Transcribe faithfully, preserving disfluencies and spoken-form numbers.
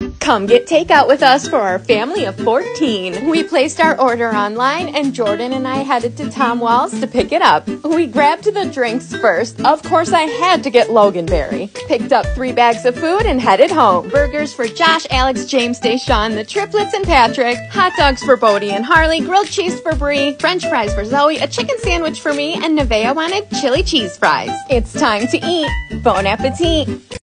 Come get takeout with us for our family of fourteen. We placed our order online and Jordan and I headed to Tom Wall's to pick it up. We grabbed the drinks first. Of course, I had to get Loganberry. Picked up three bags of food and headed home. Burgers for Josh, Alex, James, Deshawn, the triplets, and Patrick. Hot dogs for Bodie and Harley. Grilled cheese for Bree. French fries for Zoe. A chicken sandwich for me. And Nevaeh wanted chili cheese fries. It's time to eat. Bon appetit.